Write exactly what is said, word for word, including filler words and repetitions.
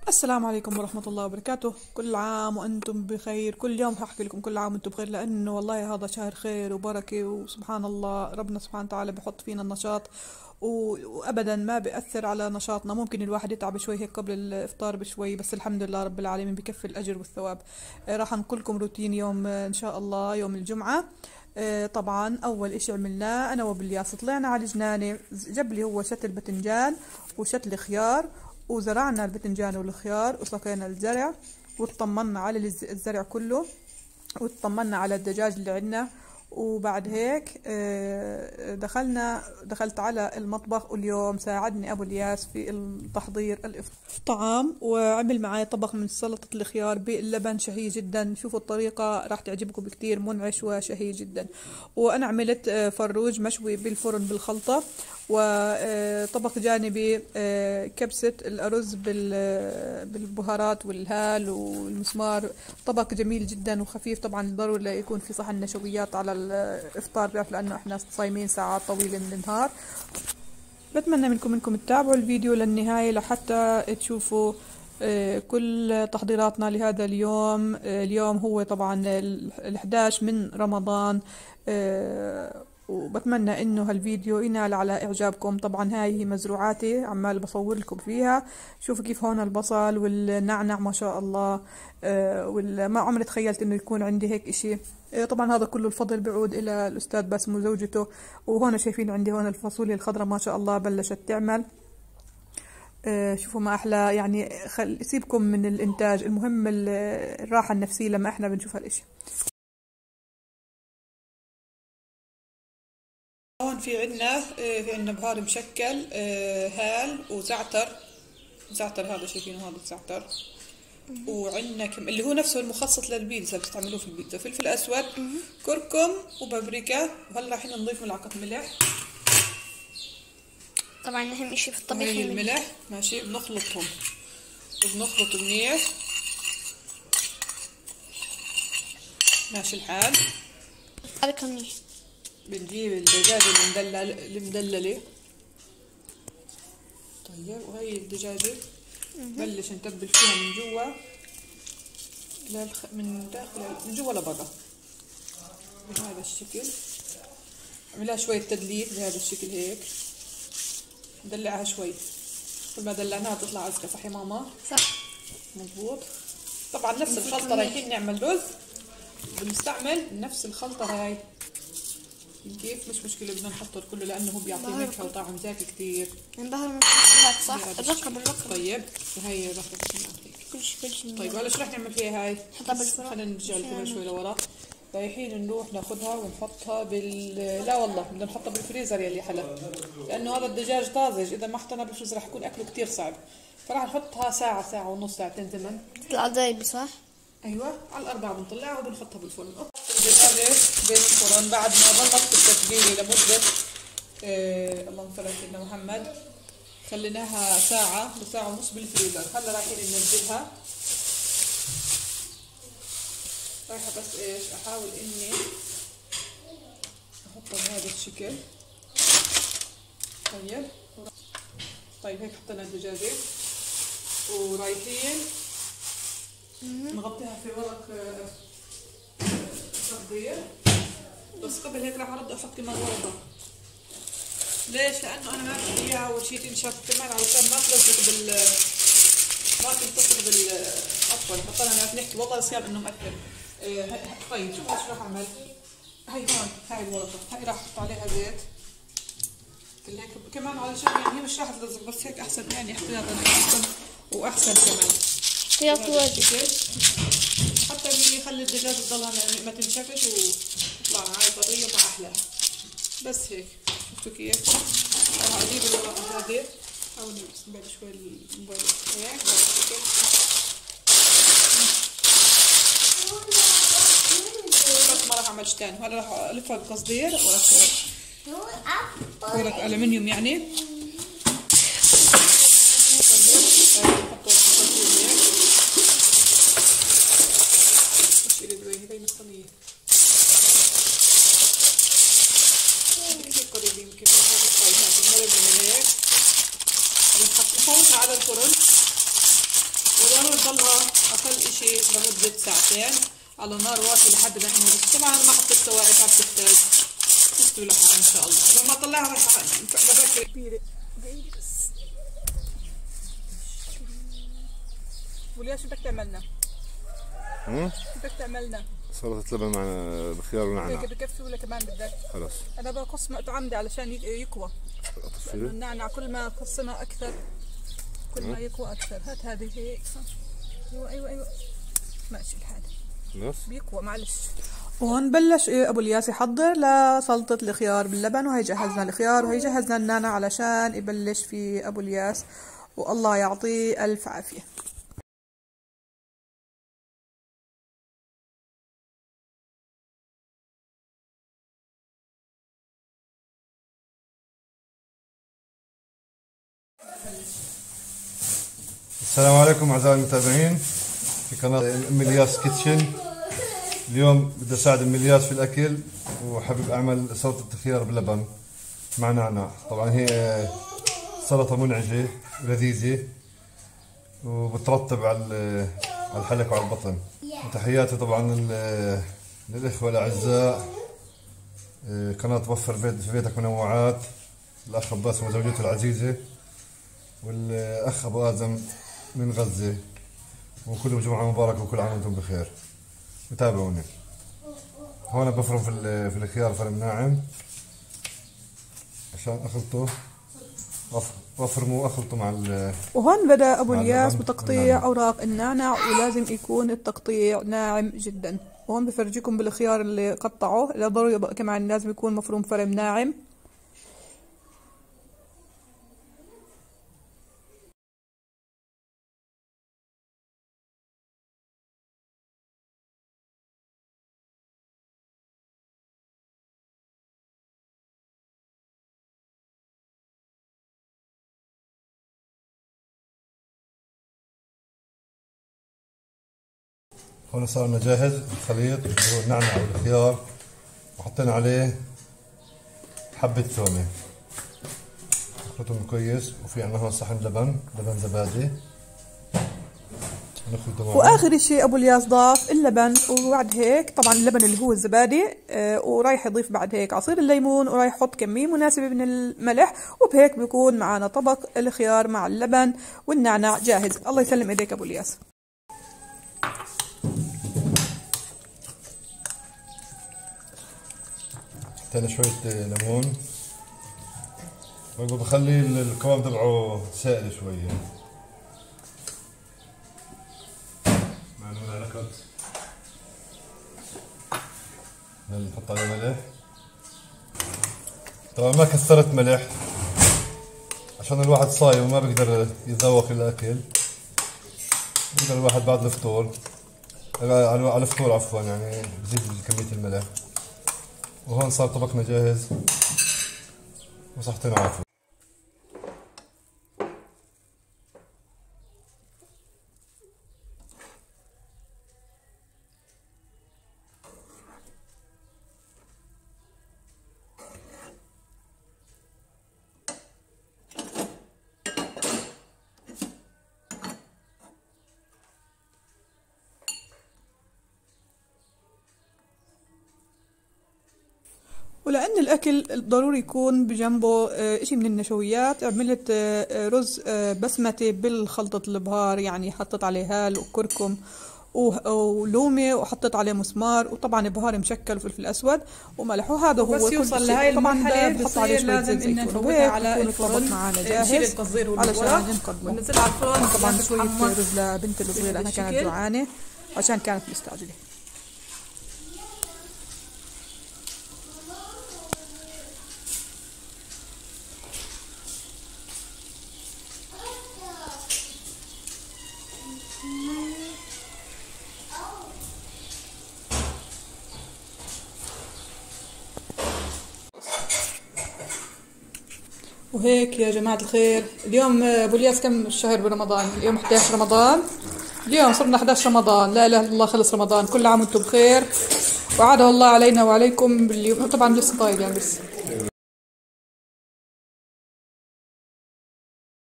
السلام عليكم ورحمة الله وبركاته. كل عام وأنتم بخير. كل يوم هحكي لكم كل عام وأنتم بخير، لأنه والله هذا شهر خير وبركة، وسبحان الله ربنا سبحانه وتعالى بحط فينا النشاط و- وأبدا ما بيأثر على نشاطنا. ممكن الواحد يتعب شوي هيك قبل الإفطار بشوي، بس الحمد لله رب العالمين بكفي الأجر والثواب. آه، راح نقول لكم روتين يوم آه، إن شاء الله يوم الجمعة. آه، طبعا أول إشي عملناه أنا وبالياس، طلعنا على الجنانة، جاب لي هو شتل باذنجان وشتل خيار، وزرعنا البتنجان والخيار وسقينا الزرع، واطمنا على الز- الزرع كله، واطمنا على الدجاج اللي عندنا. وبعد هيك آه، دخلنا دخلت على المطبخ، واليوم ساعدني ابو الياس في تحضير الطعام، وعمل معي طبق من سلطة الخيار باللبن شهي جدا. شوفوا الطريقة راح تعجبكم كتير، منعش وشهي جدا. وانا عملت آه، فروج مشوي بالفرن بالخلطة، وطبق جانبي آه، كبسة الأرز بال- بالبهارات والهال والمسمار. طبق جميل جدا وخفيف. طبعا ضروري يكون في صحن نشويات على الإفطار، بيعرف لأنه إحنا صايمين ساعات طويلة من النهار. بتمنى منكم انكم تتابعوا الفيديو للنهاية لحتى تشوفوا آه، كل تحضيراتنا لهذا اليوم. آه، اليوم هو طبعا الحداش من رمضان. آه، وبتمنى انه هالفيديو ينال على اعجابكم. طبعا هاي هي مزروعاتي عمال بصور لكم فيها. شوفوا كيف هون البصل والنعنع ما شاء الله. آه، وما عمري تخيلت انه يكون عندي هيك اشي. آه، طبعا هذا كله الفضل بيعود الى الاستاذ باسم وزوجته. وهون شايفين عندي هون الفاصوليا الخضراء ما شاء الله بلشت تعمل. آه، شوفوا ما احلى، يعني خل سيبكم من الانتاج، المهم ال- الراحة النفسية لما احنا بنشوف هالاشي. هون في عنا آه، في عنا بهار مشكل، آه، هال وزعتر. زعتر هذا شايفينه، هذا الزعتر. وعندنا كم اللي هو نفسه المخصص للبيتزا، بتستعملوه في البيتزا. فلفل اسود، كركم وبابريكا. وهلا راح نضيف ملعقة ملح. طبعا أهم إشي في الطبيخ هاي الملح. الملح ماشي، بنخلطهم وبنخلط منيح ماشي الحال. حركة منيح. بنجيب الدجاجة المدلل المدللة. طيب وهي الدجاجة بلش نتبل فيها من جوا للخ... من داخل من جوا لبرا بهذا الشكل. اعملها شوية تدليك بهذا الشكل هيك، ندلعها شوي. كل ما دلعناها تطلع أزكى، صح يا ماما؟ صح مضبوط. طبعا نفس الخلطة رايحين نعمل رز، بنستعمل نفس الخلطة هاي. كيف مش مشكلة، بدنا نحطه كله لأنه هو بيعطي نكهة وطعم زاكي كتير. نبهر من الخضروات صح؟ الرقم الرقم. طيب وهي رقبة هيك. كل شيء كل شيء. طيب هلا شو رح نعمل فيها هاي؟ نحطها بالفرن. خلينا نرجع لكم شوي لورا. رايحين نروح ناخذها ونحطها بال لا والله بدنا نحطها بالفريزر يلي حلا، لأنه هذا الدجاج طازج، إذا ما حطيناه بالفريزر رح يكون أكله كتير صعب. فراح نحطها ساعة ساعة ونص ساعتين زمن. تطلع دايبة صح؟ ايوه على الاربعه بنطلعها وبنحطها بالفرن. الدجاجه بالفرن بعد ما ظلت بالتتبيله لمده آه اللهم صل على سيدنا محمد، خليناها ساعه لساعه ونص بالفريزر. هلا رايحين ننزلها. رايحه بس ايش احاول اني احطها بهذا الشكل. طيب طيب هيك حطينا الدجاجه ورايحين نغطيها في ورق تقدير. بس قبل هيك راح ارد احط كمان ورقه. ليش؟ لانه انا ما بدي اياها اول شيء تنشف كمان، علشان ما تلزق بال ما تلتصق بال عفوا بطلنا نعرف نحكي والله صيام انه مأثر. إيه طيب شوف ايش راح اعمل. هي هون هاي الورقه، هاي راح احط عليها زيت هيك كمان، علشان يعني هي مش راح تلزق، بس هيك احسن يعني احتياطا احسن واحسن كمان. احتياط واجب. حتى بيخلي الدجاج تضلها ما تنشفش وتطلع معي طرية وما أحلاها. بس هيك شفتوا كيف؟ راح أجيب الورقة هذه، حاول بس نبعد شوي الموبايل هيك بس ما راح أعمل شي تاني. هلا راح ألفها بقصدير ورق ورق ألمنيوم يعني. هي الصينية كثير قريب يمكن من هذا الطيب. هذا المرق من هيك بنحطها على الفرن وضروري تضلها اقل اشي لمدة ساعتين على نار واطية لحد ما ينضج. طبعا ما حطيت سوائل ما بتحتاج تستوي لحالها ان شاء الله. لما اطلعها راح بفكر كبيرة. بس وليش بدك تعملنا؟ امم بدك تعملنا سلطة لبن مع بخيار ونعناع. هيك بكفي ولا كمان بدك؟ خلاص انا بقص عمدي علشان يقوى. النعناع كل ما قصنا اكثر كل ما يقوى اكثر. هات هذه هيك. ايوه ايوه ايوه ماشي الحال. خلاص بيقوى معلش. وهون بلش ابو الياس يحضر لسلطة الخيار باللبن، وهي جهزنا الخيار وهي جهزنا النعناع علشان يبلش في ابو الياس، والله يعطيه الف عافية. السلام عليكم اعزائي المتابعين في قناة ام الياس كيتشن. اليوم بدي اساعد ام الياس في الاكل، وحابب اعمل سلطة خيار باللبن مع نعناع. طبعا هي سلطة منعجة ولذيذة وبترطب على الحلق وعلى البطن. وتحياتي طبعا للاخوة الاعزاء قناة وفر بيت في بيتك منوعات، الاخ عباس وزوجته العزيزة، والاخ ابو ادم من غزة، وكل جمعة مباركة وكل عام وانتم بخير. وتابعوني. هون بفرم في في الخيار فرم ناعم عشان اخلطه، بفرمه واخلطه مع ال وهون بدأ ابو الياس بتقطيع اوراق النعناع، ولازم يكون التقطيع ناعم جدا. وهون بفرجيكم بالخيار اللي قطعه، ضروري كمان لازم يكون مفروم فرم ناعم. هون صار لنا جاهز الخليط اللي هو النعناع والخيار، وحطينا عليه حبة ثومة نخلطهم كويس. وفي عندنا هون صحن لبن لبن زبادي نخلطه معه. واخر شيء ابو الياس ضاف اللبن، وبعد هيك طبعا اللبن اللي هو الزبادي آه ورايح يضيف بعد هيك عصير الليمون، ورايح يحط كمية مناسبة من الملح، وبهيك بيكون معنا طبق الخيار مع اللبن والنعناع جاهز. الله يسلم ايديك ابو الياس. حطينا شوية ليمون، بخلي القوام تبعه سائل شوية. مع الملعقة نحط عليه ملح. طبعا ما كثرت ملح عشان الواحد صايم وما بيقدر يتذوق الاكل. بيقدر الواحد بعد الفطور على الفطور عفوا يعني بزيد كمية الملح. وهون صار طبقنا جاهز وصحتنا عافية. ولأن الأكل ضروري يكون بجنبه إشي من النشويات، عملت رز بسمتي بالخلطة البهار، يعني حطيت عليه هال وكركم ولومي، وحطيت عليه مسمار، وطبعا بهار مشكل وفلفل أسود وملح. وهذا هو بس يوصل لهي المرحلة بحط عليه شوية زيت زيتون، نفوتها على الفرن معنا جاهز علشان نقدمه. وننزلها على الفرن. طبعا شوية رز لبنتي الصغيرة، أنا كانت جوعانة عشان كانت مستعجلة. وهيك يا جماعة الخير، اليوم ابو الياس كم شهر برمضان؟ اليوم إحدى عشر رمضان، اليوم صرنا إحدى عشر رمضان. لا اله الا الله، خلص رمضان. كل عام وانتم بخير، وعاده الله علينا وعليكم باليوم. طبعا لسه طايب يعني بس